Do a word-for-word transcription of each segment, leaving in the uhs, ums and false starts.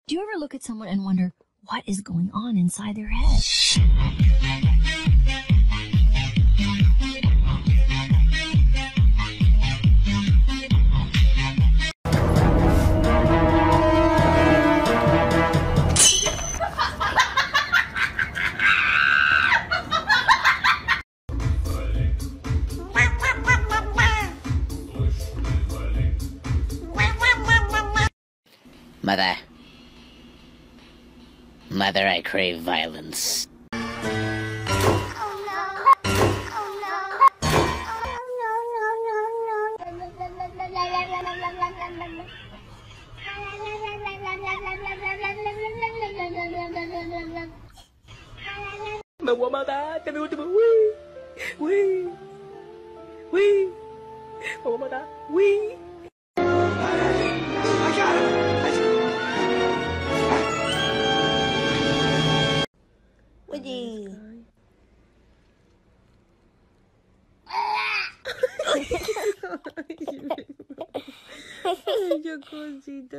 Do you ever look at someone and wonder what is going on inside their head? Mother. Mother, I crave violence. Mamamada, kami utubo, wee, wee, wee, mamamada, wee. I got it. Woody. Ay, qué cosita.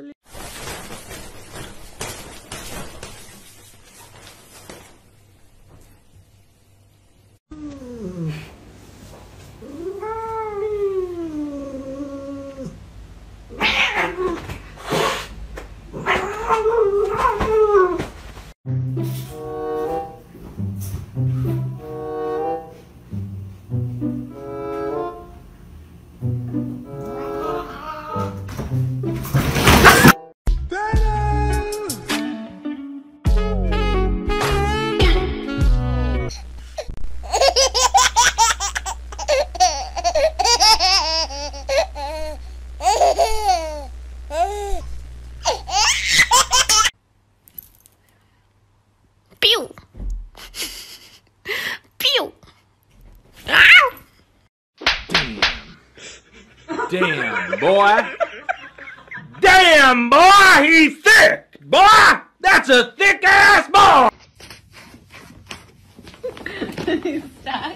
Pew! Pew! Damn. Damn, boy. Damn, boy, he's thick. Boy, that's a thick-ass boy. Stop.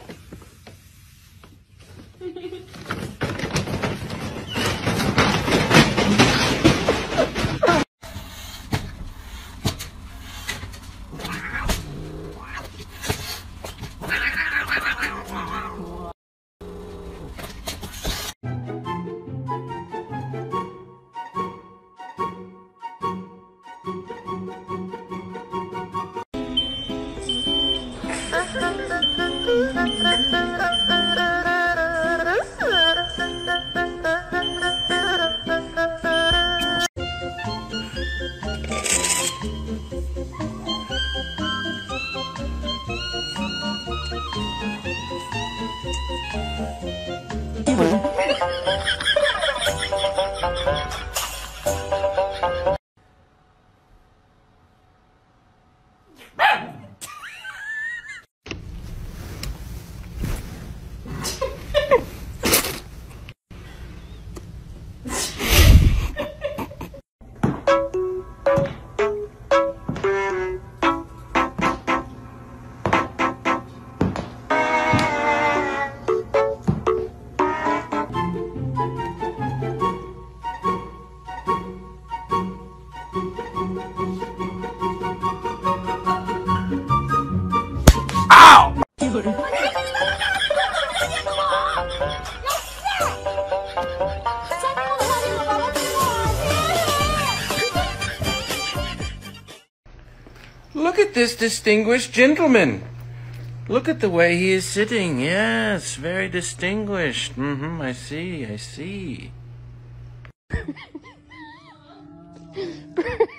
Look at this distinguished gentleman. Look at the way he is sitting. Yes, very distinguished. Mm-hmm, I see, I see.